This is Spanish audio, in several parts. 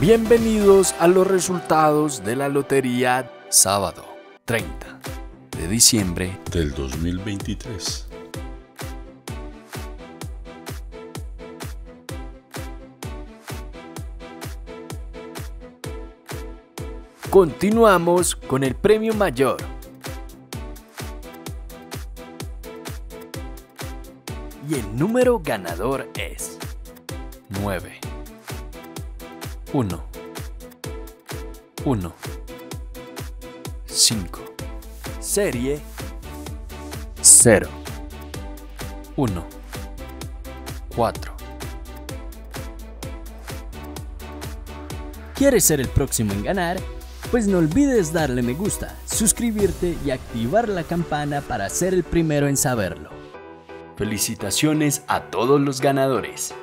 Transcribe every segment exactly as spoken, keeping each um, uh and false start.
Bienvenidos a los resultados de la lotería sábado treinta de diciembre del dos mil veintitrés. Continuamos con el premio mayor. Y el número ganador es nueve, uno, uno, cinco, serie cero, uno, cuatro. ¿Quieres ser el próximo en ganar? Pues no olvides darle me gusta, suscribirte y activar la campana para ser el primero en saberlo. Felicitaciones a todos los ganadores.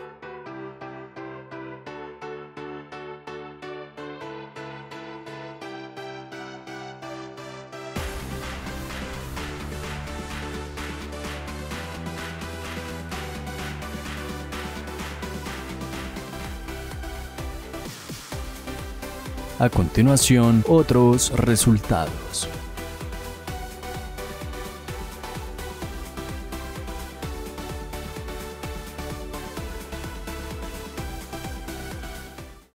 A continuación, otros resultados.